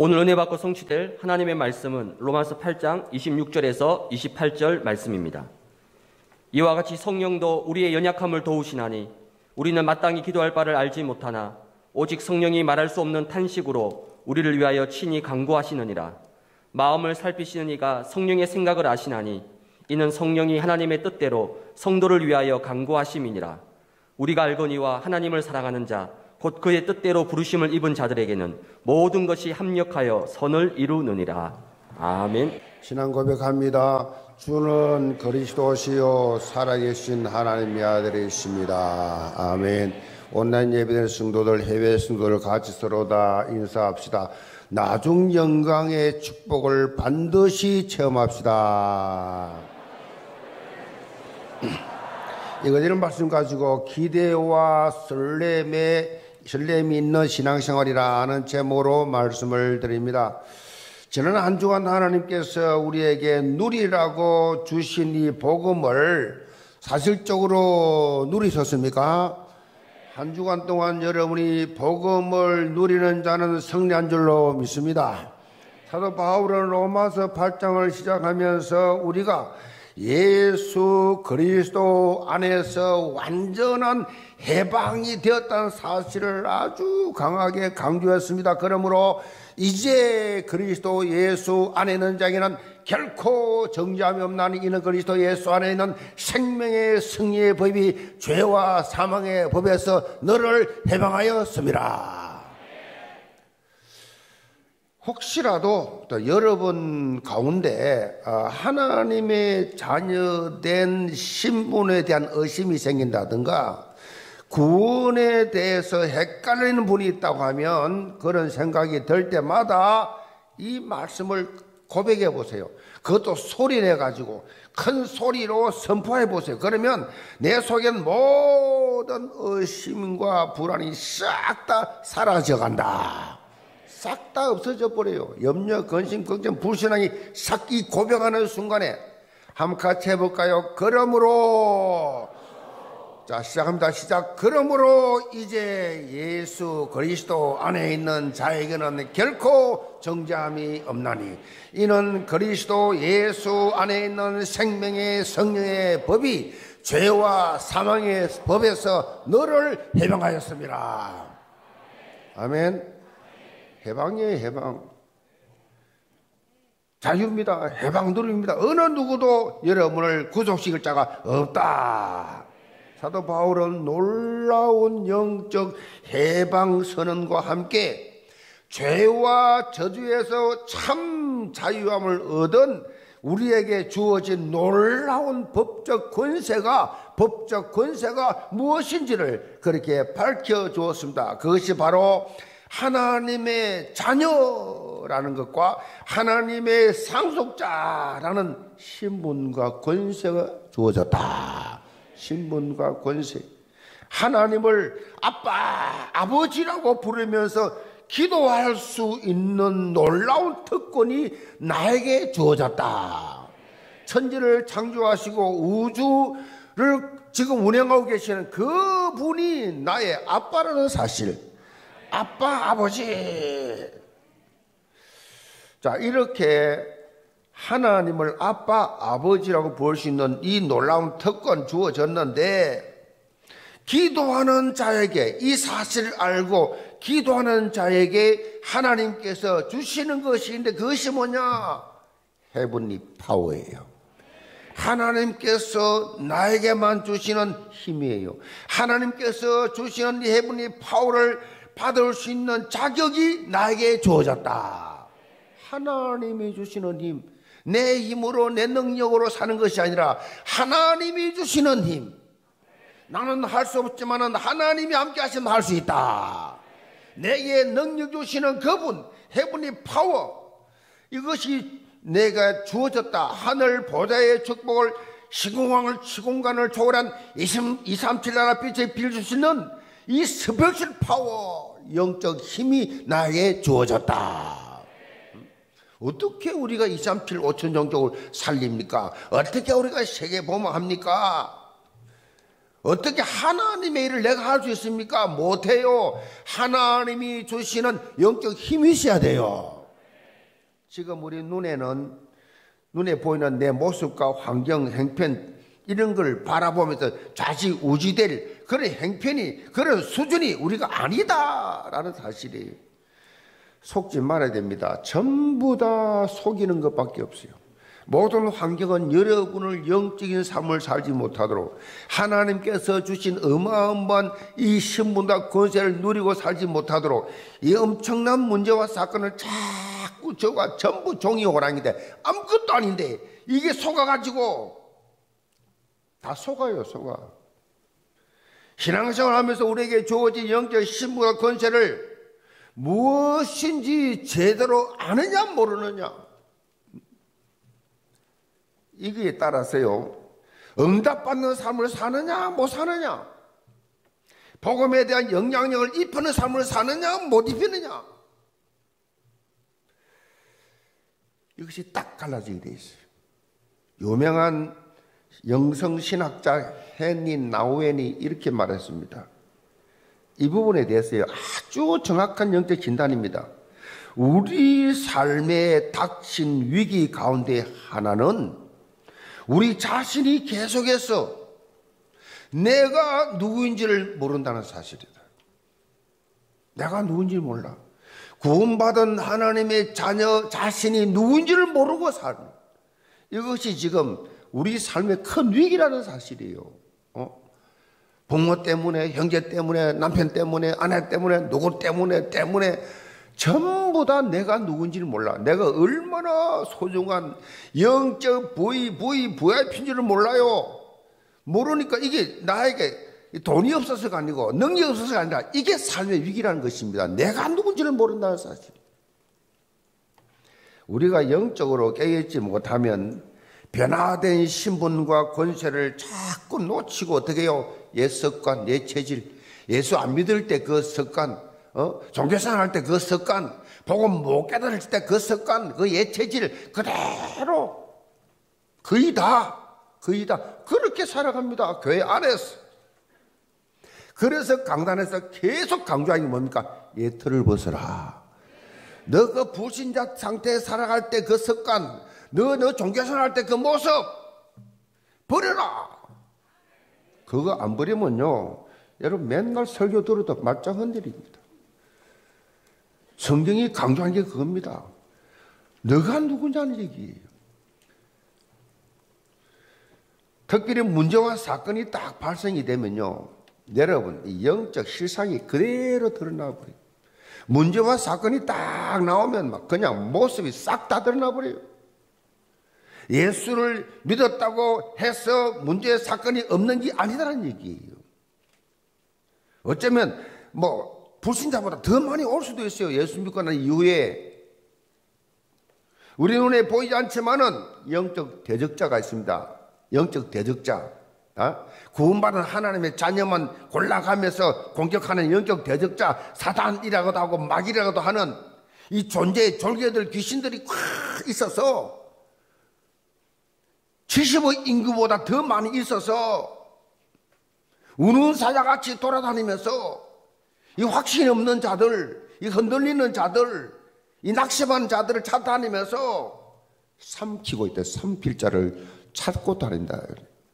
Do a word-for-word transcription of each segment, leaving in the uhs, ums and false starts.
오늘 은혜 받고 성취될 하나님의 말씀은 로마서 팔 장 이십육 절에서 이십팔 절 말씀입니다. 이와 같이 성령도 우리의 연약함을 도우시나니 우리는 마땅히 기도할 바를 알지 못하나 오직 성령이 말할 수 없는 탄식으로 우리를 위하여 친히 간구하시느니라. 마음을 살피시는 이가 성령의 생각을 아시나니 이는 성령이 하나님의 뜻대로 성도를 위하여 간구하심이니라. 우리가 알거니와 하나님을 사랑하는 자 곧 그의 뜻대로 부르심을 입은 자들에게는 모든 것이 합력하여 선을 이루느니라. 아멘. 신앙 고백합니다. 주는 그리스도시요 살아계신 하나님의 아들이십니다. 아멘. 온라인 예배된 성도들, 해외 성도들 같이 서로 다 인사합시다. 나중 영광의 축복을 반드시 체험합시다. 이거는 말씀 가지고 기대와 설렘의 설렘이 있는 신앙생활이라는 제목으로 말씀을 드립니다. 지난 한 주간 하나님께서 우리에게 누리라고 주신 이 복음을 사실적으로 누리셨습니까? 한 주간 동안 여러분이 복음을 누리는 자는 승리한 줄로 믿습니다. 사도 바울은 로마서 팔 장을 시작하면서 우리가 예수 그리스도 안에서 완전한 해방이 되었다는 사실을 아주 강하게 강조했습니다. 그러므로 이제 그리스도 예수 안에 있는 자에게는 결코 정죄함이 없나니 이는 그리스도 예수 안에 있는 생명의 승리의 법이 죄와 사망의 법에서 너를 해방하였습니다. 혹시라도 또 여러분 가운데 하나님의 자녀된 신분에 대한 의심이 생긴다든가 구원에 대해서 헷갈리는 분이 있다고 하면 그런 생각이 들 때마다 이 말씀을 고백해 보세요. 그것도 소리내 가지고 큰 소리로 선포해 보세요. 그러면 내 속엔 모든 의심과 불안이 싹 다 사라져 간다. 싹 다 없어져 버려요. 염려, 근심, 걱정, 불신앙이 싹 이 고백하는 순간에 한번 같이 해볼까요? 그러므로 자 시작합니다. 시작. 그러므로 이제 예수 그리스도 안에 있는 자에게는 결코 정죄함이 없나니 이는 그리스도 예수 안에 있는 생명의 성령의 법이 죄와 사망의 법에서 너를 해방하였습니다. 아멘. 해방이에요. 해방. 자유입니다. 해방 누립니다. 어느 누구도 여러분을 구속시킬 자가 없다. 사도 바울은 놀라운 영적 해방 선언과 함께 죄와 저주에서 참 자유함을 얻은 우리에게 주어진 놀라운 법적 권세가 법적 권세가 무엇인지를 그렇게 밝혀주었습니다. 그것이 바로 하나님의 자녀라는 것과 하나님의 상속자라는 신분과 권세가 주어졌다. 신분과 권세. 하나님을 아빠, 아버지라고 부르면서 기도할 수 있는 놀라운 특권이 나에게 주어졌다. 천지를 창조하시고 우주를 지금 운행하고 계시는 그분이 나의 아빠라는 사실. 아빠, 아버지. 자, 이렇게 하나님을 아빠, 아버지라고 볼 수 있는 이 놀라운 특권 주어졌는데 기도하는 자에게 이 사실을 알고 기도하는 자에게 하나님께서 주시는 것이 있는데 그것이 뭐냐? 헤븐리 파워예요. 하나님께서 나에게만 주시는 힘이에요. 하나님께서 주시는 이 헤븐리 파워를 받을 수 있는 자격이 나에게 주어졌다. 하나님이 주시는 힘, 내 힘으로 내 능력으로 사는 것이 아니라 하나님이 주시는 힘. 나는 할 수 없지만 하나님이 함께 하시면 할 수 있다. 내게 능력 주시는 그분, 헤븐리 파워, 이것이 내가 주어졌다. 하늘 보좌의 축복을 시공간을, 시공간을 초월한 이백삼십칠 나라 빛에 빌줄 수 있는 이 스페셜 파워, 영적 힘이 나에게 주어졌다. 어떻게 우리가 이백삼십칠 오천 종족을 살립니까? 어떻게 우리가 세계 보호합니까? 어떻게 하나님의 일을 내가 할 수 있습니까? 못해요. 하나님이 주시는 영적 힘이 있어야 돼요. 지금 우리 눈에는, 눈에 보이는 내 모습과 환경, 행편, 이런 걸 바라보면서 좌지우지될 그런 행편이, 그런 수준이 우리가 아니다라는 사실이에요. 속지 말아야 됩니다. 전부 다 속이는 것밖에 없어요. 모든 환경은 여러분을 영적인 삶을 살지 못하도록 하나님께서 주신 어마어마한 이 신분과 권세를 누리고 살지 못하도록 이 엄청난 문제와 사건을 자꾸 저가 전부 종이 호랑인데 아무것도 아닌데 이게 속아가지고 다 속아요. 속아. 신앙생활 하면서 우리에게 주어진 영적 신분과 권세를 무엇인지 제대로 아느냐 모르느냐, 이거에 따라서요 응답받는 삶을 사느냐 못 사느냐, 복음에 대한 영향력을 입히는 삶을 사느냐 못 입히느냐, 이것이 딱 갈라지게 돼 있어요. 유명한 영성신학자 헨리 나우엔이 이렇게 말했습니다. 이 부분에 대해서요 아주 정확한 영적 진단입니다. 우리 삶에 닥친 위기 가운데 하나는 우리 자신이 계속해서 내가 누구인지를 모른다는 사실이다. 내가 누군지를 몰라. 구원받은 하나님의 자녀 자신이 누군지를 모르고 사는, 이것이 지금 우리 삶의 큰 위기라는 사실이에요. 어? 부모 때문에, 형제 때문에, 남편 때문에, 아내 때문에, 누구 때문에 때문에 전부 다 내가 누군지를 몰라. 내가 얼마나 소중한 영적 부위, 부위, 브이아이피인지를 몰라요. 모르니까 이게 나에게 돈이 없어서가 아니고 능력이 없어서가 아니라 이게 삶의 위기라는 것입니다. 내가 누군지를 모른다는 사실. 우리가 영적으로 깨어있지 못하면 변화된 신분과 권세를 자꾸 놓치고 어떻게 해요? 옛 습관, 옛 체질, 예수 안 믿을 때 그 습관, 어? 종교생활 할 때 그 습관, 복음 못 깨달을 때 그 습관, 그 옛 체질 그대로 거의 다, 거의 다 그렇게 살아갑니다. 교회 안에서. 그래서 강단에서 계속 강조하는 게 뭡니까? 옛 틀을 벗어라. 너 그 불신자 상태에 살아갈 때 그 습관, 너, 너 종교생활 할 때 그 모습 버려라. 그거 안 버리면요 여러분 맨날 설교 들어도 말짱 흔들립니다. 성경이 강조한 게 그겁니다. 너가 누구냐는 얘기예요. 특별히 문제와 사건이 딱 발생이 되면요 여러분 이 영적 실상이 그대로 드러나 버려요. 문제와 사건이 딱 나오면 막 그냥 모습이 싹 다 드러나 버려요. 예수를 믿었다고 해서 문제 사건이 없는 게 아니다라는 얘기예요. 어쩌면 뭐 불신자보다 더 많이 올 수도 있어요. 예수 믿고 난 이후에. 우리 눈에 보이지 않지만은 영적 대적자가 있습니다. 영적 대적자. 어? 구원받은 하나님의 자녀만 골라가면서 공격하는 영적 대적자, 사단이라고도 하고 마귀라고도 하는 이 존재의 졸개들, 귀신들이 꽉 있어서 칠십억 인구보다 더 많이 있어서 우는 사자같이 돌아다니면서 이 확신이 없는 자들, 이 흔들리는 자들, 이 낙심한 자들을 찾아다니면서 삼키고 있다. 삼필자를 찾고 다닌다.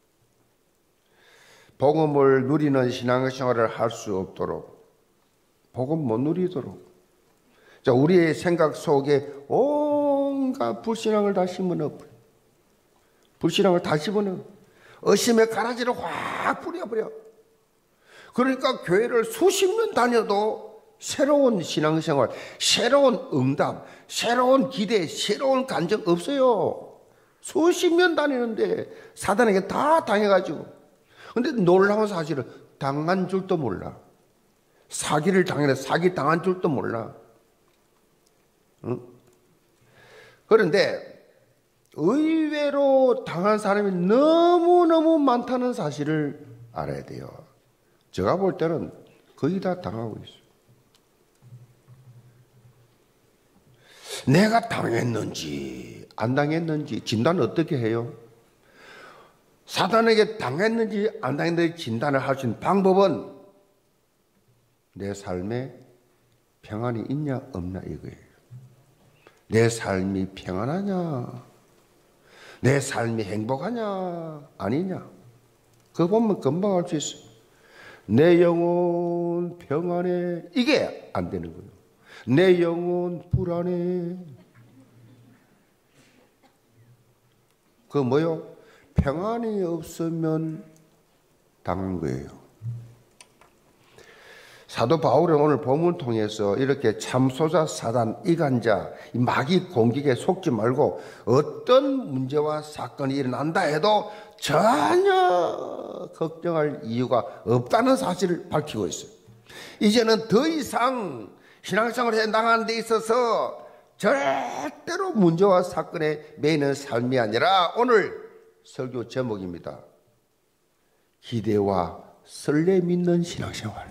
복음을 누리는 신앙생활을 할 수 없도록, 복음 못 누리도록, 자, 우리의 생각 속에 온갖 불신앙을 다 심어넣어. 불신앙을 다 집어넣어. 의심의 가라지를 확 뿌려버려. 그러니까 교회를 수십 년 다녀도 새로운 신앙생활, 새로운 응답, 새로운 기대, 새로운 간증 없어요. 수십 년 다니는데 사단에게 다 당해가지고. 근데 놀라운 사실은 당한 줄도 몰라. 사기를 당해, 사기 당한 줄도 몰라. 응? 그런데 의외로 당한 사람이 너무너무 많다는 사실을 알아야 돼요. 제가 볼 때는 거의 다 당하고 있어요. 내가 당했는지 안 당했는지 진단을 어떻게 해요? 사단에게 당했는지 안 당했는지 진단을 할 수 있는 방법은 내 삶에 평안이 있냐 없냐 이거예요. 내 삶이 평안하냐? 내 삶이 행복하냐? 아니냐? 그거 보면 금방 알 수 있어요. 내 영혼 평안해. 이게 안 되는 거예요. 내 영혼 불안해. 그 뭐요? 평안이 없으면 당한 거예요. 사도 바울은 오늘 본문 통해서 이렇게 참소자, 사단, 이간자, 마귀 공격에 속지 말고 어떤 문제와 사건이 일어난다 해도 전혀 걱정할 이유가 없다는 사실을 밝히고 있어요. 이제는 더 이상 신앙생활을 해 나가는 데 있어서 절대로 문제와 사건에 매이는 삶이 아니라 오늘 설교 제목입니다. 기대와 설렘 있는 신앙생활.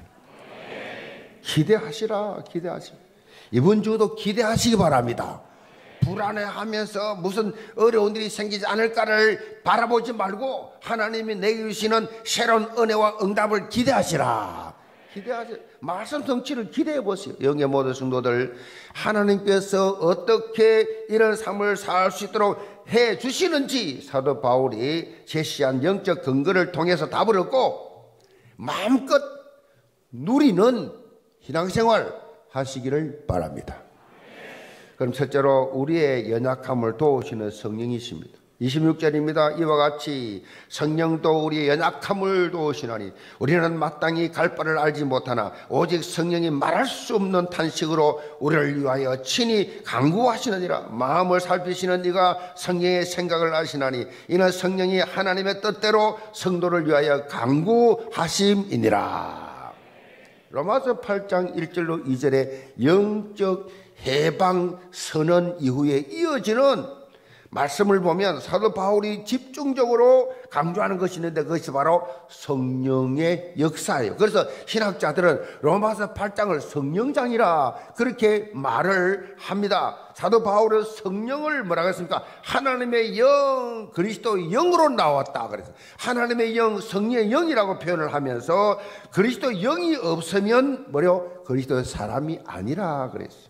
기대하시라, 기대하시라. 이번 주도 기대하시기 바랍니다. 불안해하면서 무슨 어려운 일이 생기지 않을까를 바라보지 말고 하나님이 내게 주시는 새로운 은혜와 응답을 기대하시라. 기대하시라. 말씀 성취를 기대해 보세요. 영의 모든 성도들, 하나님께서 어떻게 이런 삶을 살 수 있도록 해 주시는지 사도 바울이 제시한 영적 근거를 통해서 답을 얻고 마음껏 누리는 신앙생활 하시기를 바랍니다. 그럼 첫째로 우리의 연약함을 도우시는 성령이십니다. 이십육 절입니다. 이와 같이 성령도 우리의 연약함을 도우시나니 우리는 마땅히 갈 바를 알지 못하나 오직 성령이 말할 수 없는 탄식으로 우리를 위하여 친히 간구하시느니라. 마음을 살피시는 이가 성령의 생각을 아시나니 이는 성령이 하나님의 뜻대로 성도를 위하여 간구하심이니라. 로마서 팔 장 일 절로 이 절에 영적 해방 선언 이후에 이어지는 말씀을 보면 사도 바울이 집중적으로 강조하는 것이 있는데 그것이 바로 성령의 역사예요. 그래서 신학자들은 로마서 팔 장을 성령장이라 그렇게 말을 합니다. 사도 바울은 성령을 뭐라고 했습니까? 하나님의 영, 그리스도의 영으로 나왔다. 그래서 하나님의 영, 성령의 영이라고 표현을 하면서 그리스도 영이 없으면 뭐요? 그리스도의 사람이 아니라 그랬어요.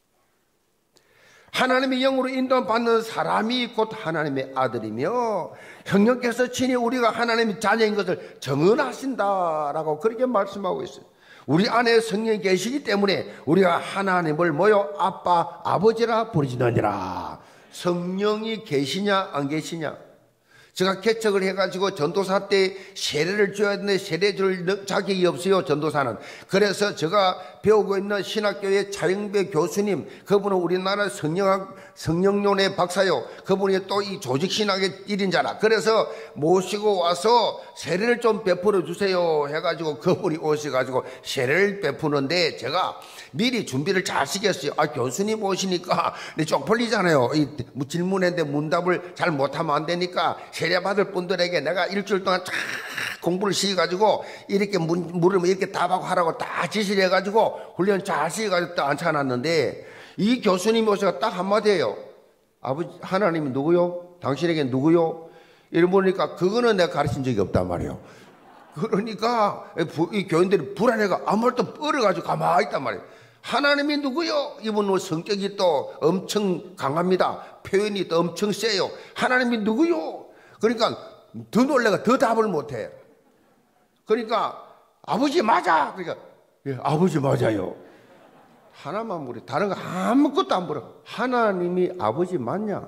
하나님의 영으로 인도받는 사람이 곧 하나님의 아들이며 성령께서 친히 우리가 하나님의 자녀인 것을 증언하신다라고 그렇게 말씀하고 있어요. 우리 안에 성령이 계시기 때문에 우리가 하나님을 뭐요? 아빠, 아버지라 부르시느니라. 성령이 계시냐 안 계시냐? 제가 개척을 해가지고 전도사 때 세례를 줘야 되는데 세례 줄 자격이 없어요, 전도사는. 그래서 제가 배우고 있는 신학교의 차영배 교수님, 그분은 우리나라 성령학, 성령론의 박사요. 그분이 또 이 조직신학의 일 인자라. 그래서 모시고 와서 세례를 좀 베풀어 주세요 해가지고 그분이 오셔가지고 세례를 베푸는데 제가 미리 준비를 잘 시켰어요. 아, 교수님 오시니까 쪽팔리잖아요. 이 질문했는데 문답을 잘 못하면 안 되니까 세례받을 분들에게 내가 일주일 동안 쫙 공부를 시켜가지고 이렇게 문, 물으면 이렇게 답하고 하라고 다 지시를 해가지고 훈련 잘 시켜가지고 딱 앉혀놨는데 이 교수님이 오셔서 딱 한마디예요. 아버지, 하나님이 누구요? 당신에게 누구요? 이러 보니까 그거는 내가 가르친 적이 없단 말이에요. 그러니까 이 교인들이 불안해가 아무 말도 뻘어가지고 가만히 있단 말이에요. 하나님이 누구요? 이분은 성격이 또 엄청 강합니다. 표현이 또 엄청 세요. 하나님이 누구요? 그러니까 더 놀래가 더 답을 못해. 그러니까 아버지 맞아. 그러니까 예, 아버지 맞아요. 하나만 물어. 다른 거 아무것도 안 물어. 하나님이 아버지 맞냐?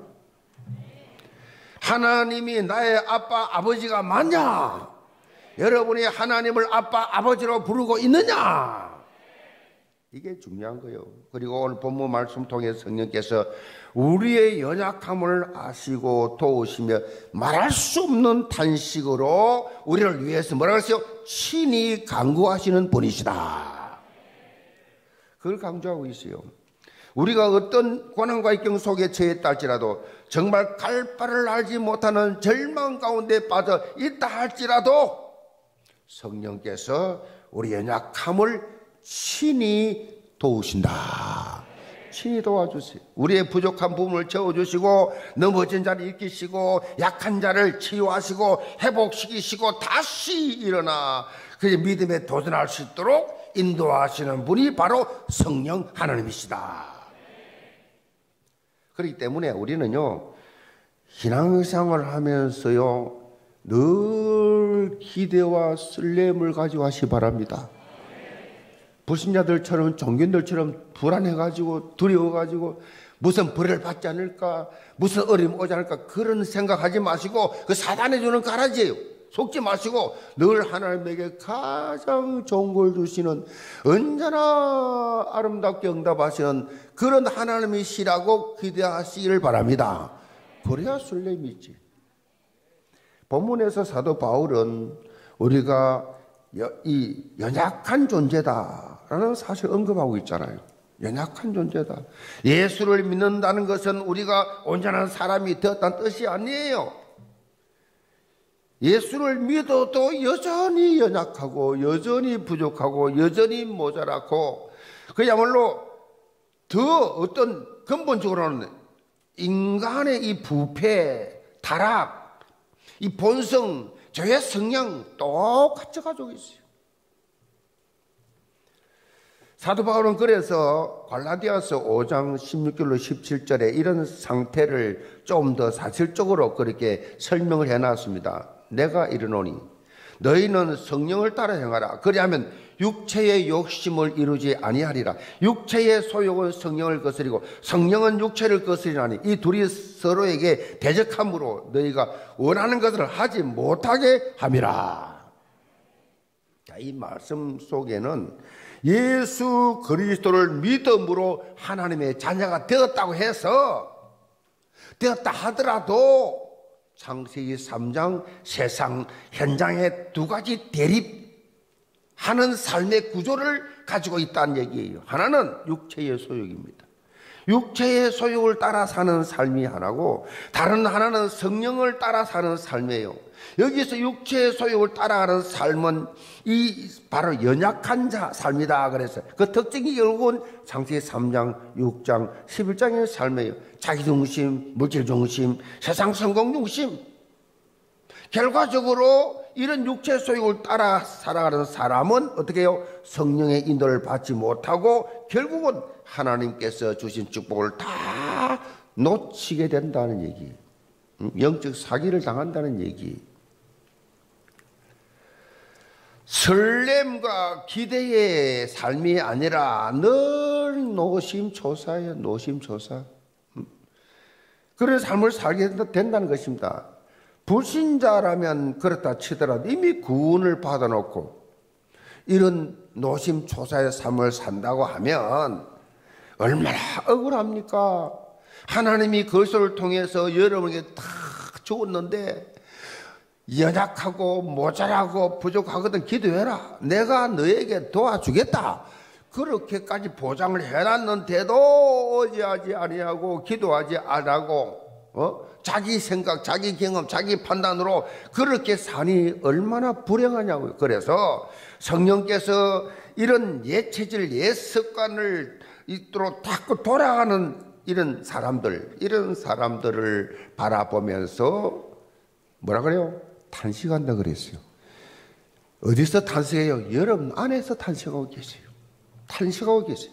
하나님이 나의 아빠 아버지가 맞냐? 여러분이 하나님을 아빠 아버지로 부르고 있느냐? 이게 중요한 거예요. 그리고 오늘 본문 말씀 통해서 성령께서 우리의 연약함을 아시고 도우시며 말할 수 없는 탄식으로 우리를 위해서 뭐라고 했어요? 친히 간구하시는 분이시다. 그걸 강조하고 있어요. 우리가 어떤 고난과 역경 속에 처했다 할지라도 정말 갈 바를 알지 못하는 절망 가운데 빠져 있다 할지라도 성령께서 우리 연약함을 친히 도우신다. 친히 도와주세요. 우리의 부족한 부분을 채워주시고 넘어진 자를 일으키시고 약한 자를 치유하시고 회복시키시고 다시 일어나 그의 믿음에 도전할 수 있도록 인도하시는 분이 바로 성령 하나님이시다. 그렇기 때문에 우리는요, 신앙생활을 하면서요, 늘 기대와 설렘을 가지고 하시기 바랍니다. 불신자들처럼, 종교인들처럼 불안해가지고, 두려워가지고, 무슨 벌을 받지 않을까, 무슨 어려움이 오지 않을까, 그런 생각하지 마시고, 그 사단이 주는 가라지예요. 속지 마시고, 늘 하나님에게 가장 좋은 걸 주시는, 언제나 아름답게 응답하시는 그런 하나님이시라고 기대하시기를 바랍니다. 그래야 설렘이 있지. 본문에서 사도 바울은 우리가 이 연약한 존재다라는 사실을 언급하고 있잖아요. 연약한 존재다. 예수를 믿는다는 것은 우리가 온전한 사람이 되었다는 뜻이 아니에요. 예수를 믿어도 여전히 연약하고 여전히 부족하고 여전히 모자라고, 그야말로 더 어떤 근본적으로는 인간의 이 부패, 타락, 이 본성, 죄의 성향 똑같이 가지고 있어요. 사도 바울은 그래서 갈라디아서 오 장 십육 절로 십칠 절에 이런 상태를 좀 더 사실적으로 그렇게 설명을 해놨습니다. 내가 이르노니 너희는 성령을 따라 행하라. 그리하면 육체의 욕심을 이루지 아니하리라. 육체의 소욕은 성령을 거스리고 성령은 육체를 거스리나니 이 둘이 서로에게 대적함으로 너희가 원하는 것을 하지 못하게 함이라. 자, 이 말씀 속에는 예수 그리스도를 믿음으로 하나님의 자녀가 되었다고 해서, 되었다 하더라도 창세기 삼 장 세상 현장에 두 가지 대립하는 삶의 구조를 가지고 있다는 얘기예요. 하나는 육체의 소욕입니다. 육체의 소욕을 따라 사는 삶이 하나고, 다른 하나는 성령을 따라 사는 삶이에요. 여기서 육체의 소욕을 따라가는 삶은 이 바로 연약한 자 삶이다 그랬어요. 그 특징이 결국은 창세기 삼 장, 육 장, 십일 장의 삶이에요. 자기중심, 물질중심, 세상 성공중심. 결과적으로 이런 육체 소욕을 따라 살아가는 사람은 어떻게 해요? 성령의 인도를 받지 못하고 결국은 하나님께서 주신 축복을 다 놓치게 된다는 얘기, 영적 사기를 당한다는 얘기. 설렘과 기대의 삶이 아니라 늘 노심초사예요. 노심초사. 그런 삶을 살게 된다는 것입니다. 불신자라면 그렇다 치더라도 이미 구원을 받아놓고 이런 노심초사의 삶을 산다고 하면 얼마나 억울합니까? 하나님이 그리스도를 통해서 여러분에게 다 주었는데 연약하고 모자라고 부족하거든 기도해라. 내가 너에게 도와주겠다. 그렇게까지 보장을 해놨는데도 의지하지 아니하고 기도하지 않고 어? 자기 생각, 자기 경험, 자기 판단으로 그렇게 사니 얼마나 불행하냐고요. 그래서 성령께서 이런 옛 체질, 옛 습관을 있도록 자꾸 돌아가는 이런 사람들, 이런 사람들을 바라보면서 뭐라 그래요? 탄식한다 그랬어요. 어디서 탄식해요? 여러분 안에서 탄식하고 계세요. 탄식하고 계세요.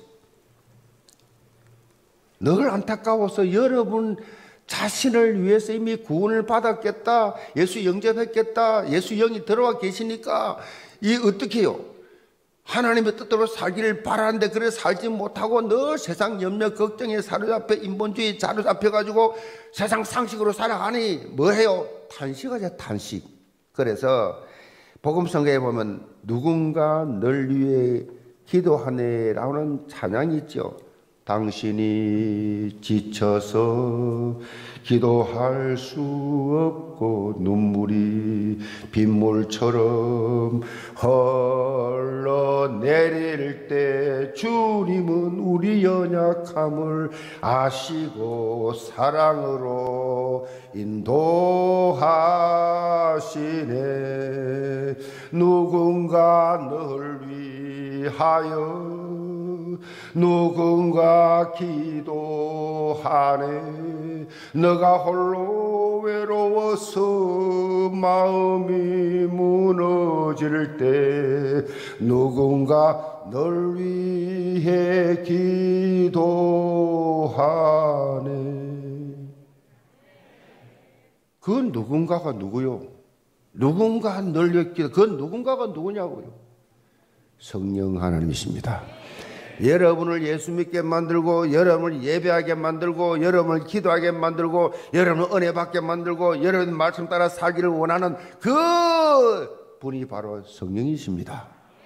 늘 안타까워서 여러분 자신을 위해서 이미 구원을 받았겠다, 예수 영접했겠다, 예수 영이 들어와 계시니까 이 어떻게 해요? 하나님의 뜻대로 살기를 바라는데 그래 살지 못하고 늘 세상 염려 걱정에 사로잡혀 인본주의에 사로잡혀가지고 세상 상식으로 살아가니 뭐해요? 탄식하죠. 탄식. 그래서 복음성경에 보면 누군가 널 위해 기도하네라는 찬양이 있죠. 당신이 지쳐서 기도할 수 없고 눈물이 빗물처럼 흘러내릴 때 주님은 우리 연약함을 아시고 사랑으로 인도하시네. 누군가 널 위하여 누군가 기도하네. 너가 홀로 외로워서 마음이 무너질 때 누군가 널 위해 기도하네. 그 누군가가 누구요? 누군가 늘렸기도 그 누군가가 누구냐고요? 성령 하나님이십니다. 여러분을 예수 믿게 만들고 여러분을 예배하게 만들고 여러분을 기도하게 만들고 여러분을 은혜 받게 만들고 여러분 말씀 따라 살기를 원하는 그 분이 바로 성령이십니다.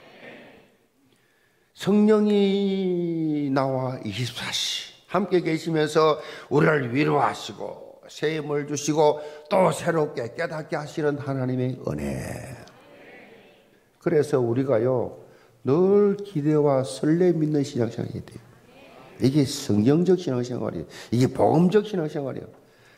성령이 나와 이십사 시 함께 계시면서 우리를 위로하시고 새 힘을 주시고 또 새롭게 깨닫게 하시는 하나님의 은혜. 그래서 우리가요 늘 기대와 설렘 있는 신앙생활이 돼요. 이게 성경적 신앙생활이에요. 이게 복음적 신앙생활이에요.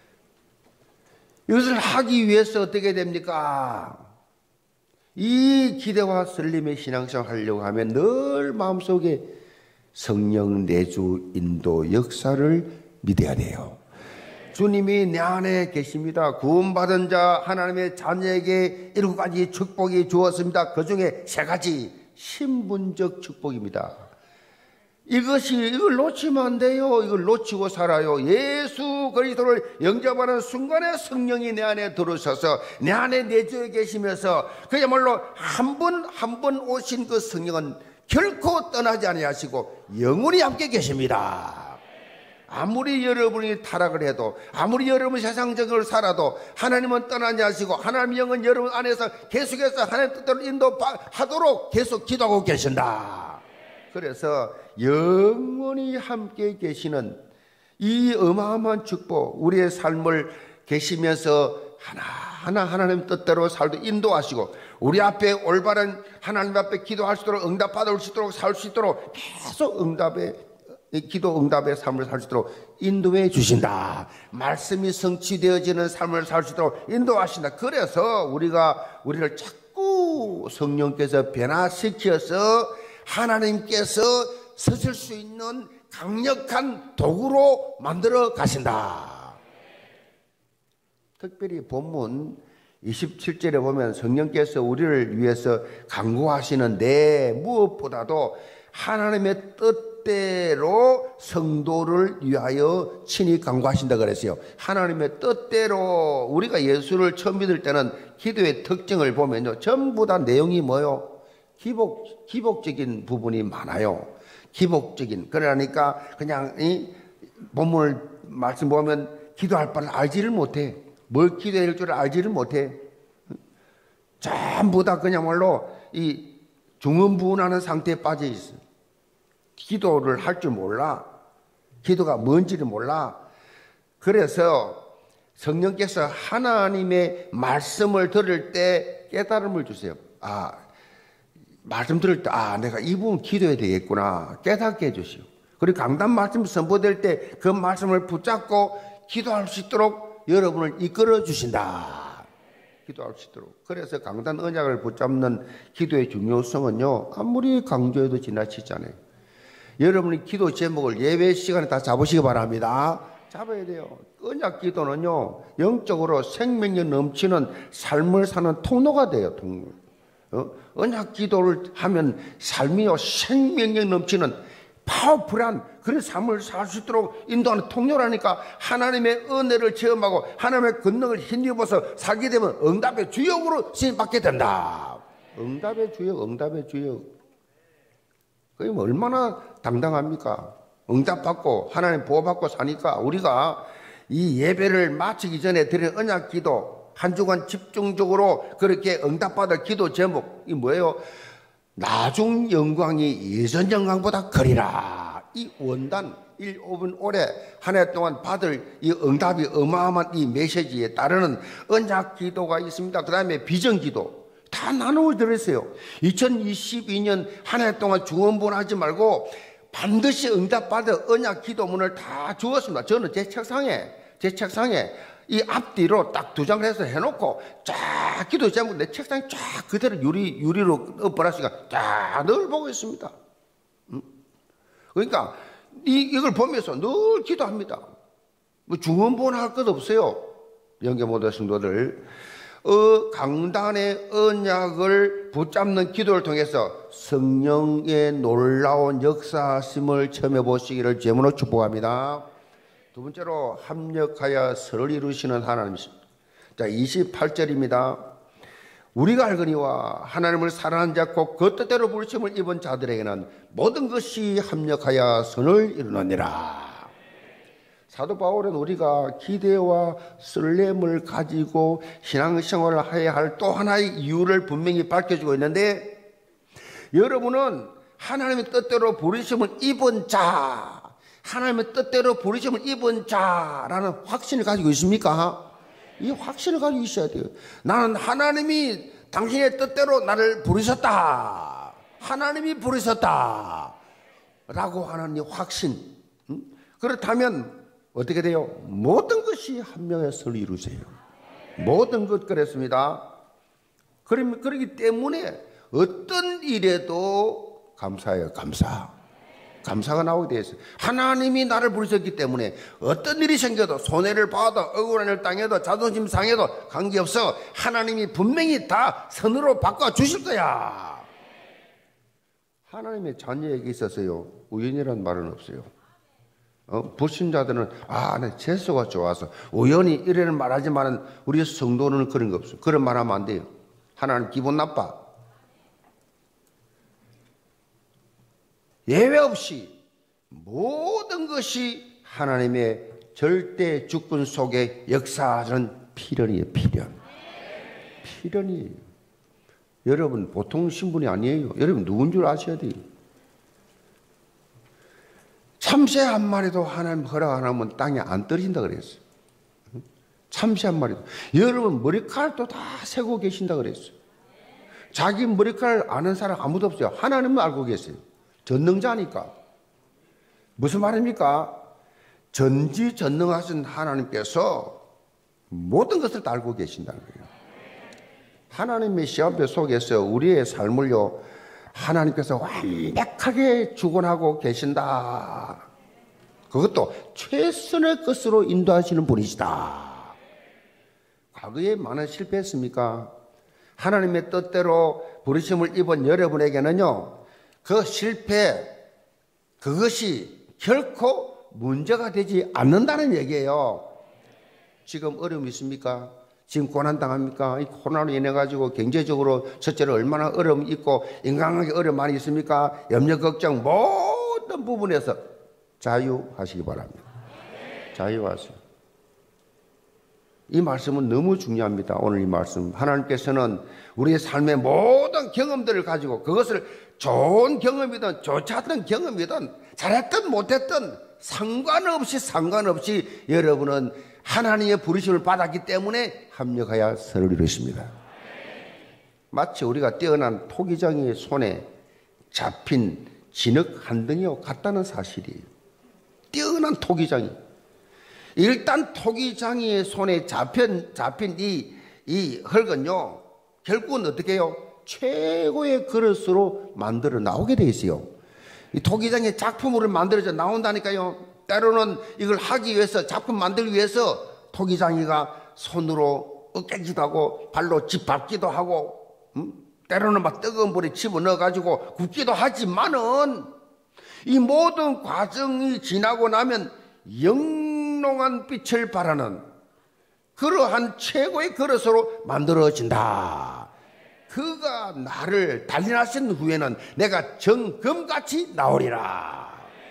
이것을 하기 위해서 어떻게 됩니까? 이 기대와 설렘의 신앙생활을 하려고 하면 늘 마음속에 성령 내주 인도 역사를 믿어야 돼요. 주님이 내 안에 계십니다. 구원받은 자 하나님의 자녀에게 일곱 가지 축복이 주었습니다. 그 중에 세 가지 신분적 축복입니다. 이것이 이걸 놓치면 안 돼요. 이걸 놓치고 살아요. 예수 그리스도를 영접하는 순간에 성령이 내 안에 들어오셔서 내 안에 내주에 계시면서 그야말로 한 번 한 번 오신 그 성령은 결코 떠나지 아니하시고 영원히 함께 계십니다. 아무리 여러분이 타락을 해도 아무리 여러분이 세상적으로 살아도 하나님은 떠나지 않으시고 하나님의 영은 여러분 안에서 계속해서 하나님 뜻대로 인도하도록 계속 기도하고 계신다. 그래서 영원히 함께 계시는 이 어마어마한 축복, 우리의 삶을 계시면서 하나하나 하나님 뜻대로 살도 인도하시고 우리 앞에 올바른 하나님 앞에 기도할 수 있도록 응답받을 수 있도록 살 수 있도록 계속 응답에 기도 응답의 삶을 살 수 있도록 인도해 주신다. 말씀이 성취되어지는 삶을 살 수 있도록 인도하신다. 그래서 우리가 우리를 자꾸 성령께서 변화시켜서 하나님께서 쓰실 수 있는 강력한 도구로 만들어 가신다. 특별히 본문 이십칠 절에 보면 성령께서 우리를 위해서 간구하시는데 무엇보다도 하나님의 뜻대로 성도를 위하여 친히 간구하신다 그랬어요. 하나님의 뜻대로. 우리가 예수를 처음 믿을 때는 기도의 특징을 보면요 전부 다 내용이 뭐요? 기복, 기복적인 부분이 많아요. 기복적인. 그러니까 그냥 이 본문을 말씀 보면 기도할 바를 알지를 못해. 뭘 기도해야 할 줄 알지를 못해. 전부 다 그냥말로 이 중언부언하는 상태에 빠져 있어. 기도를 할 줄 몰라. 기도가 뭔지를 몰라. 그래서 성령께서 하나님의 말씀을 들을 때 깨달음을 주세요. 아, 말씀 들을 때, 아, 내가 이 부분 기도해야 되겠구나. 깨닫게 해주시오. 그리고 강단 말씀 선포될 때 그 말씀을 붙잡고 기도할 수 있도록 여러분을 이끌어 주신다. 기도할 수 있도록. 그래서 강단 언약을 붙잡는 기도의 중요성은요, 아무리 강조해도 지나치지 않아요. 여러분이 기도 제목을 예배 시간에 다 잡으시기 바랍니다. 잡아야 돼요. 언약 기도는요, 영적으로 생명력 넘치는 삶을 사는 통로가 돼요, 통로. 어? 언약 기도를 하면 삶이요, 생명력 넘치는 파워풀한 그런 삶을 살 수 있도록 인도하는 통로라니까. 하나님의 은혜를 체험하고 하나님의 권능을 힘입어서 살게 되면 응답의 주역으로 쓰임받게 된다. 응답의 주역, 응답의 주역. 그게 얼마나 당당합니까? 응답받고 하나님 보호받고 사니까. 우리가 이 예배를 마치기 전에 드리는 언약 기도, 한 주간 집중적으로 그렇게 응답받을 기도 제목이 뭐예요? 나중 영광이 예전 영광보다 크리라. 이 원단 일, 오 분 오래 한 해 동안 받을 이 응답이 어마어마한 이 메시지에 따르는 언약 기도가 있습니다. 그 다음에 비전 기도 다 나누어 드렸어요. 이천이십이 년 한 해 동안 중언부언하지 말고 반드시 응답받을 언약 기도문을 다 주었습니다. 저는 제 책상에 제 책상에 이 앞뒤로 딱 두 장을 해서 해놓고 쫙 기도 제목 내 책상에 쫙 그대로 유리, 유리로 엎어놨으니까 쫙 늘 보고 있습니다. 음? 그러니까 이, 이걸 보면서 늘 기도합니다. 뭐 중언부언할 것 없어요. 영계 모든 성도들. 어, 강단의 언약을 붙잡는 기도를 통해서 성령의 놀라운 역사심을 체험해 보시기를 제문으로 축복합니다. 두 번째로 합력하여 서를 이루시는 하나님이십니다. 자, 이십팔 절입니다. 우리가 알거니와 하나님을 사랑하는 자 곧 그 뜻대로 부르심을 입은 자들에게는 모든 것이 합력하여 선을 이루느니라. 사도 바울은 우리가 기대와 설렘을 가지고 신앙생활을 해야 할 또 하나의 이유를 분명히 밝혀주고 있는데, 여러분은 하나님의 뜻대로 부르심을 입은 자, 하나님의 뜻대로 부르심을 입은 자라는 확신을 가지고 있습니까? 이 확신을 가지고 있어야 돼요. 나는 하나님이 당신의 뜻대로 나를 부르셨다, 하나님이 부르셨다 라고 하는 이 확신. 그렇다면 어떻게 돼요? 모든 것이 합력해서 이루세요. 모든 것 그랬습니다. 그러기 때문에 어떤 일에도 감사해요. 감사. 감사가 나오게 되어 있어요. 하나님이 나를 부르셨기 때문에 어떤 일이 생겨도, 손해를 봐도, 억울한 일 당해도, 자존심 상해도 관계없어. 하나님이 분명히 다 선으로 바꿔주실 거야. 하나님의 자녀에게 있어서요, 우연이라는 말은 없어요. 어, 불신자들은 아, 내 재수가 좋아서 우연히 이래는 말하지만은 우리 성도는 그런 거 없어요. 그런 말하면 안 돼요. 하나님 기분 나빠. 예외 없이 모든 것이 하나님의 절대 주권 속에 역사하는 필연이에요. 필연. 필연이에요. 여러분 보통 신분이 아니에요. 여러분 누군 줄 아셔야 돼요. 참새 한 마리도 하나님 허락 안 하면 땅에 안 떨어진다 그랬어요. 참새 한 마리도. 여러분 머리카락도 다 세고 계신다 그랬어요. 자기 머리카락 아는 사람 아무도 없어요. 하나님만 알고 계세요. 전능자니까. 무슨 말입니까? 전지전능하신 하나님께서 모든 것을 다 알고 계신다는 거예요. 하나님의 시험표 속에서 우리의 삶을요, 하나님께서 완벽하게 주권하고 계신다. 그것도 최선의 것으로 인도하시는 분이시다. 과거에 많은 실패했습니까? 하나님의 뜻대로 부르심을 입은 여러분에게는요, 그 실패, 그것이 결코 문제가 되지 않는다는 얘기예요. 지금 어려움이 있습니까? 지금 고난당합니까? 이 코로나로 인해 가지고 경제적으로 첫째로 얼마나 어려움이 있고 인간관계 어려움 많이 있습니까? 염려 걱정 모든 부분에서 자유하시기 바랍니다. 자유하세요. 이 말씀은 너무 중요합니다. 오늘 이 말씀. 하나님께서는 우리의 삶의 모든 경험들을 가지고 그것을 좋은 경험이든 좋지 않던 경험이든 잘했든 못했든 상관없이 상관없이 여러분은 하나님의 부르심을 받았기 때문에 합력하여 선을 이루십니다. 마치 우리가 뛰어난 토기장이의 손에 잡힌 진흙 한 덩이와 같다는 사실이에요. 뛰어난 토기장이. 일단 토기장이의 손에 잡힌, 잡힌 이, 이 흙은요, 결국은 어떻게 해요? 최고의 그릇으로 만들어 나오게 돼 있어요. 이 토기장의 작품으로 만들어져 나온다니까요. 때로는 이걸 하기 위해서, 작품 만들기 위해서 토기장이가 손으로 으깨기도 하고 발로 짓밟기도 하고, 음? 때로는 막 뜨거운 불에 집어넣어가지고 굽기도 하지만은 이 모든 과정이 지나고 나면 영롱한 빛을 발하는 그러한 최고의 그릇으로 만들어진다. 그가 나를 단련하신 후에는 내가 정금같이 나오리라.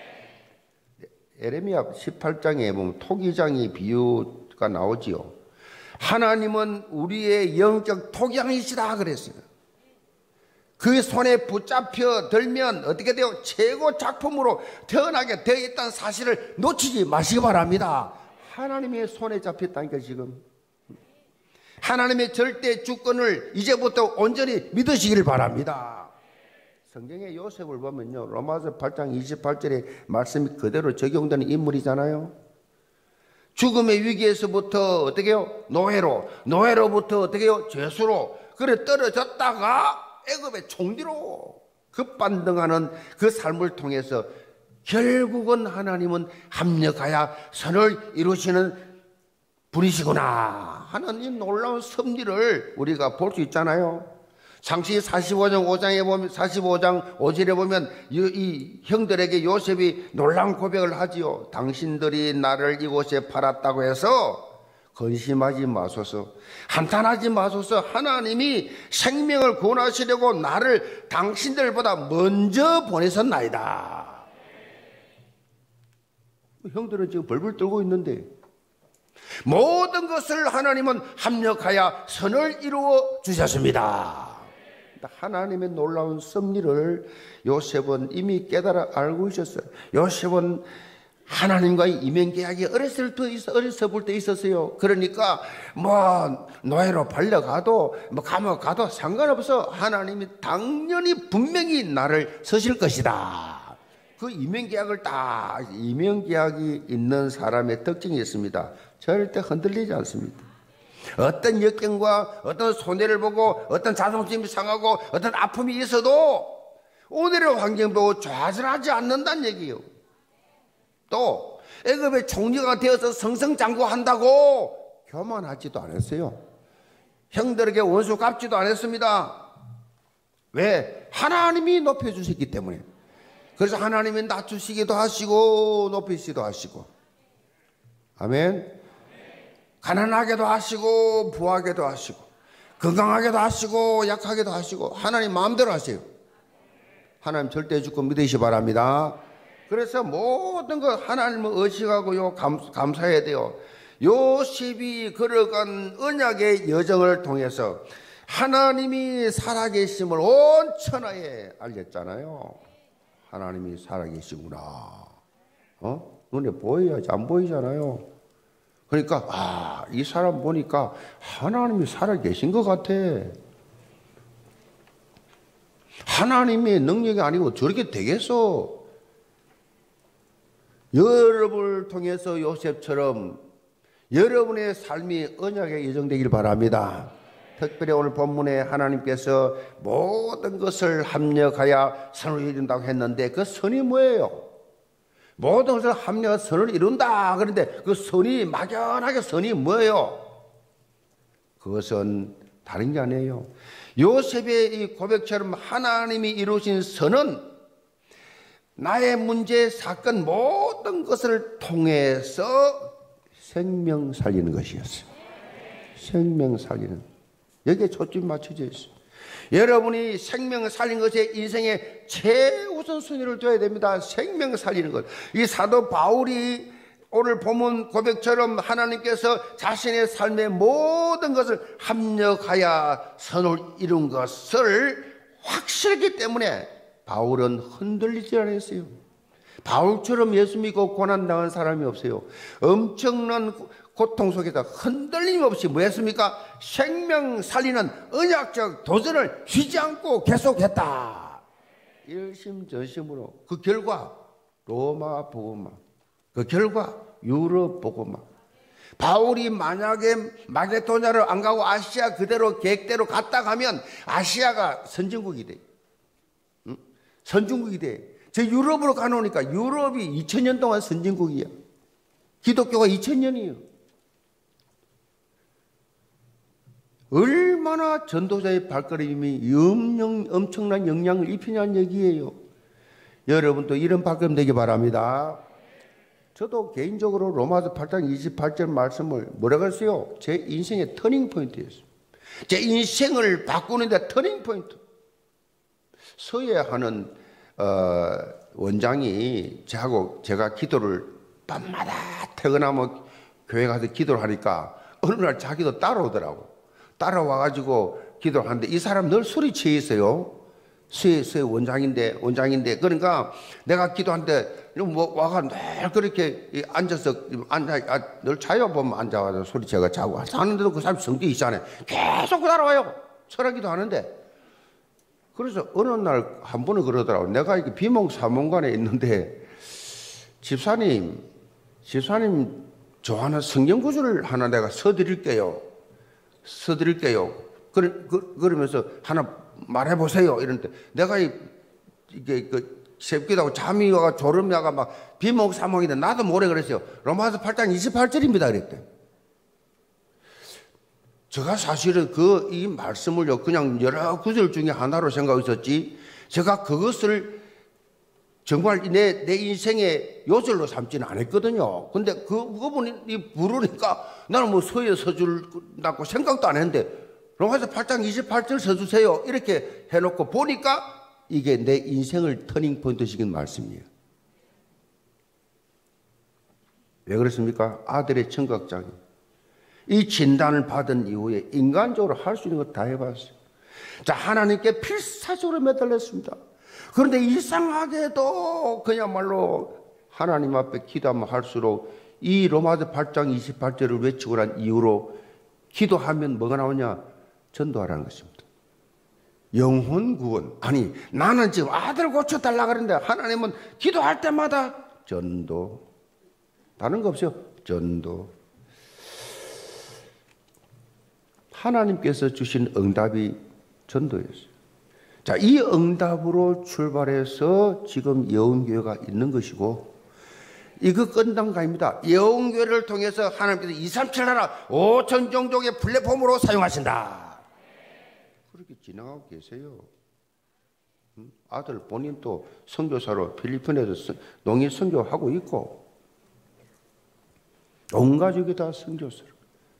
에레미야 십팔 장에 보면 토기장의 비유가 나오지요. 하나님은 우리의 영적 토기장이시다 그랬어요. 그 손에 붙잡혀 들면 어떻게 돼요? 최고 작품으로 태어나게 되어 있다는 사실을 놓치지 마시기 바랍니다. 하나님의 손에 잡혔다니까 지금. 하나님의 절대 주권을 이제부터 온전히 믿으시기를 바랍니다. 성경의 요셉을 보면요, 로마서 팔 장 이십팔 절의 말씀이 그대로 적용되는 인물이잖아요. 죽음의 위기에서부터 어떻게 해요? 노예로, 노예로부터 어떻게 해요? 죄수로, 그래 떨어졌다가 애굽의 총리로 급반등하는 그 삶을 통해서 결국은 하나님은 합력하여 선을 이루시는 분이시구나 하는 이 놀라운 섭리를 우리가 볼 수 있잖아요. 창세기 사십오 장 오 장에 보면, 사십오 장 오 절에 보면 이, 이 형들에게 요셉이 놀라운 고백을 하지요. 당신들이 나를 이곳에 팔았다고 해서 근심하지 마소서, 한탄하지 마소서. 하나님이 생명을 구원하시려고 나를 당신들보다 먼저 보내셨나이다. 형들은 지금 벌벌 떨고 있는데 모든 것을 하나님은 합력하여 선을 이루어 주셨습니다. 하나님의 놀라운 섭리를 요셉은 이미 깨달아 알고 있었어요. 요셉은 하나님과의 이면계약이 어렸을 때 어렸을 때 있었어요. 그러니까 뭐 노예로 팔려가도 뭐 감옥 가도 상관없어. 하나님이 당연히 분명히 나를 쓰실 것이다. 그 이면계약을 딱, 이면계약이 있는 사람의 특징이 있습니다. 절대 흔들리지 않습니다. 어떤 역경과 어떤 손해를 보고 어떤 자존심이 상하고 어떤 아픔이 있어도 오늘의 환경 보고 좌절하지 않는다는 얘기예요. 또 애굽의 총리가 되어서 승승장구한다고 교만하지도 않았어요. 형들에게 원수 갚지도 않았습니다. 왜? 하나님이 높여주셨기 때문에. 그래서 하나님이 낮추시기도 하시고 높이시기도 하시고, 아멘. 가난하게도 하시고 부하게도 하시고 건강하게도 하시고 약하게도 하시고 하나님 마음대로 하세요. 하나님 절대 해줄 거 믿으시기 바랍니다. 그래서 모든 것 하나님을 의식하고요, 감, 감사해야 돼요. 요셉이 걸어간 언약의 여정을 통해서 하나님이 살아계심을 온 천하에 알렸잖아요. 하나님이 살아계시구나. 어? 눈에 보여야지, 안 보이잖아요. 그러니까 아, 이 사람 보니까 하나님이 살아계신 것 같아. 하나님의 능력이 아니고 저렇게 되겠어. 여러분을 통해서 요셉처럼 여러분의 삶이 언약에 예정되길 바랍니다. 특별히 오늘 본문에 하나님께서 모든 것을 합력하여 선을 이룬다고 했는데 그 선이 뭐예요? 모든 것을 합력하여 선을 이룬다. 그런데 그 선이, 막연하게 선이 뭐예요? 그것은 다른 게 아니에요. 요셉의 이 고백처럼 하나님이 이루신 선은 나의 문제, 사건 모든 것을 통해서 생명 살리는 것이었어요. 생명 살리는. 여기에 초점이 맞춰져 있어요. 여러분이 생명을 살린 것에 인생의 최우선 순위를 둬야 됩니다. 생명을 살리는 것. 이 사도 바울이 오늘 본문 고백처럼 하나님께서 자신의 삶의 모든 것을 합력하여 선을 이룬 것을 확실하기 때문에 바울은 흔들리지 않았어요. 바울처럼 예수 믿고 고난당한 사람이 없어요. 엄청난 고통 속에서 흔들림 없이 뭐 했습니까? 생명 살리는 언약적 도전을 쉬지 않고 계속했다. 일심전심으로. 그 결과 로마 복음화, 그 결과 유럽 복음화. 바울이 만약에 마게도냐를 안 가고 아시아 그대로 계획대로 갔다 가면 아시아가 선진국이 돼. 응? 선진국이 돼. 저 유럽으로 가놓으니까 유럽이 이천 년 동안 선진국이야. 기독교가 이천 년이에요. 얼마나 전도자의 발걸음이 엄청, 엄청난 영향을 입히냐는 얘기예요. 여러분도 이런 발걸음 되기 바랍니다. 저도 개인적으로 로마서 팔 장 이십팔 절 말씀을 뭐라고 했어요? 제 인생의 터닝 포인트였어요. 제 인생을 바꾸는 데 터닝 포인트. 서예하는 어, 원장이 저하고 제가 기도를 밤마다 퇴근하면 교회 가서 기도를 하니까 어느 날 자기도 따라오더라고. 따라와가지고 기도를 하는데 이 사람 늘 술이 취해 있어요. 수의, 수의 원장인데, 원장인데. 그러니까 내가 기도하는데 뭐 와가 늘 그렇게 앉아서 앉아, 아, 늘 자요 보면 앉아가지고 소리 제가 자고 하는데도 그 사람 성격이 있잖아요. 계속 따라와요. 철학기도 하는데. 그래서 어느 날 한 번은 그러더라고. 내가 이렇게 비몽사몽간에 있는데 집사님, 집사님 좋아하는 성경 구절을 하나 내가 써드릴게요. 써드릴게요. 그러, 그, 그러면서 하나 말해보세요. 이러는데 내가 이, 이게 그 새끼도 하고 잠이 와가 졸음이 와가 막 비몽사몽인데 나도 모래 그랬어요. 로마서 팔 장 이십팔 절입니다. 그랬대. 제가 사실은 그 이 말씀을요 그냥 여러 구절 중에 하나로 생각했었지 제가 그것을 정말 내, 내 인생의 요절로 삼지는 않았거든요. 근데 그, 그분이 부르니까 나는 뭐 서예 서줄다고 생각도 안 했는데 로마서 팔 장 이십팔 절 서주세요. 이렇게 해놓고 보니까 이게 내 인생을 터닝포인트시킨 말씀이에요. 왜 그렇습니까? 아들의 청각장애. 이 진단을 받은 이후에 인간적으로 할 수 있는 거 다 해봤어요. 자, 하나님께 필사적으로 매달렸습니다. 그런데 이상하게도 그야말로 하나님 앞에 기도하면 할수록 이 로마서 팔 장 이십팔 절을 외치고 난 이후로 기도하면 뭐가 나오냐? 전도하라는 것입니다. 영혼 구원. 아니, 나는 지금 아들 고쳐달라 그러는데 하나님은 기도할 때마다 전도. 다른 거 없어요. 전도. 하나님께서 주신 응답이 전도였어요. 자, 이 응답으로 출발해서 지금 여운교회가 있는 것이고, 이거 끝난 거 아닙니다. 여운교회를 통해서 하나님께서 이삼칠 나라 오천 종족의 플랫폼으로 사용하신다. 그렇게 지나가고 계세요. 아들 본인 또 선교사로 필리핀에서 농인 선교하고 있고, 온 가족이 다 선교사로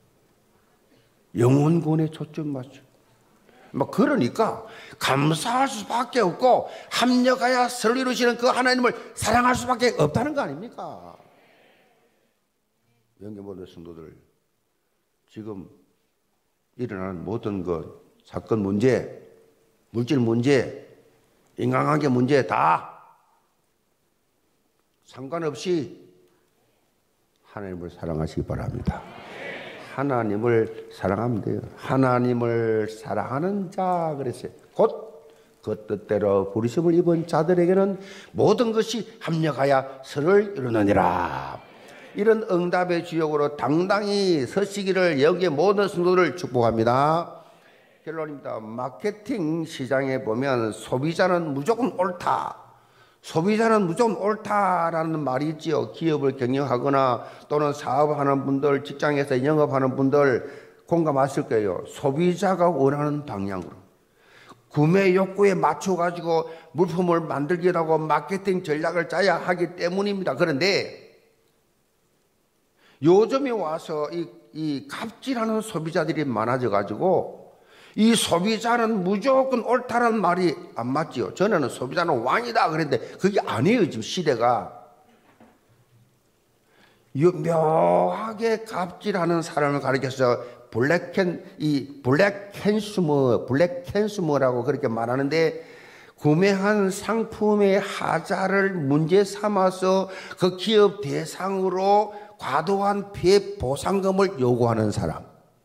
영혼구원에 초점 맞춰. 막 그러니까 감사할 수밖에 없고 합력하여 서로 이루시는 그 하나님을 사랑할 수밖에 없다는 거 아닙니까? 영계 모든 성도들, 지금 일어나는 모든 것, 사건 문제, 물질 문제, 인간관계 문제 다 상관없이 하나님을 사랑하시기 바랍니다. 하나님을 사랑하면 돼요. 하나님을 사랑하는 자 그랬어요. 곧 그 뜻대로 부르심을 입은 자들에게는 모든 것이 합력하여 선을 이루느니라. 이런 응답의 주역으로 당당히 서시기를 여기에 모든 성도들을 축복합니다. 결론입니다. 마케팅 시장에 보면 소비자는 무조건 옳다. 소비자는 무조건 옳다라는 말이 있지요. 기업을 경영하거나 또는 사업하는 분들, 직장에서 영업하는 분들 공감하실 거예요. 소비자가 원하는 방향으로 구매 욕구에 맞춰가지고 물품을 만들기도 하고 마케팅 전략을 짜야 하기 때문입니다. 그런데 요즘에 와서 이, 이 갑질하는 소비자들이 많아져가지고 이 소비자는 무조건 옳다는 말이 안 맞지요. 전에는 소비자는 왕이다 그랬는데 그게 아니에요. 지금 시대가. 묘하게 갑질하는 사람을 가리켜서 블랙캔, 이 블랙 캔슈머, 블랙 캔슈머라고 그렇게 말하는데 구매한 상품의 하자를 문제 삼아서 그 기업 대상으로 과도한 피해 보상금을 요구하는 사람.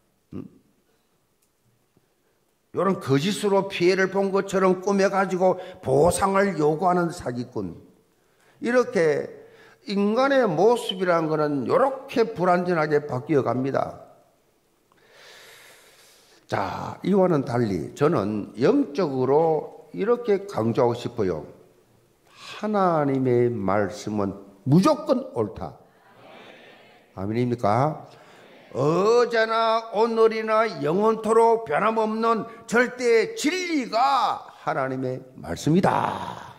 이런 거짓으로 피해를 본 것처럼 꾸며가지고 보상을 요구하는 사기꾼. 이렇게 인간의 모습이라는 것은 이렇게 불완전하게 바뀌어 갑니다. 자, 이와는 달리 저는 영적으로 이렇게 강조하고 싶어요. 하나님의 말씀은 무조건 옳다. 아멘입니까? 어제나 오늘이나 영원토록 변함없는 절대 진리가 하나님의 말씀이다.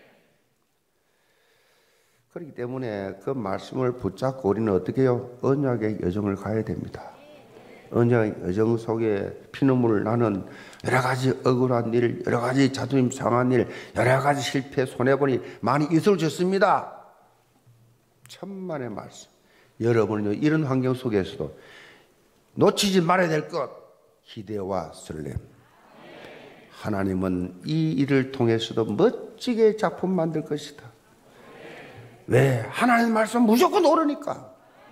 그렇기 때문에 그 말씀을 붙잡고 우리는 어떻게 해요? 언약의 여정을 가야 됩니다. 언약의 여정 속에 피눈물 나는 여러 가지 억울한 일, 여러 가지 자존심 상한 일, 여러 가지 실패, 손해보니 많이 있어졌습니다. 천만의 말씀. 여러분은요, 이런 환경 속에서도 놓치지 말아야 될 것, 기대와 설렘. 하나님은 이 일을 통해서도 멋지게 작품 만들 것이다. 왜? 하나님 말씀 무조건 옳으니까.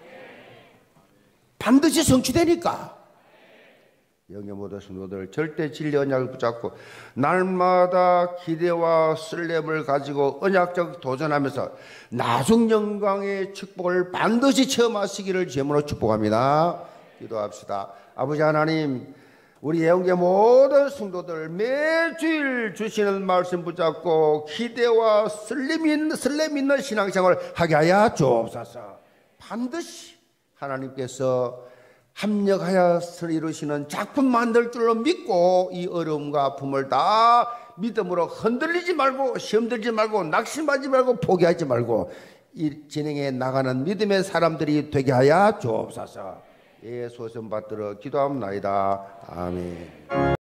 반드시 성취되니까. 영계 모든 성도들 절대 진리 언약을 붙잡고 날마다 기대와 설렘을 가지고 언약적 도전하면서 나중 영광의 축복을 반드시 체험하시기를 제물로 축복합니다. 기도합시다. 아버지 하나님, 우리 영계 모든 성도들 매주일 주시는 말씀 붙잡고 기대와 설렘 있는, 설렘 있는 신앙생활을 하게 하여 주옵소서. 반드시 하나님께서 합력하여 이루시는 작품 만들 줄로 믿고 이 어려움과 아픔을 다 믿음으로 흔들리지 말고 시험 들지 말고 낙심하지 말고 포기하지 말고 이 진행해 나가는 믿음의 사람들이 되게 하여 주옵소서. 예, 소선 받들어 기도합나이다. 아멘.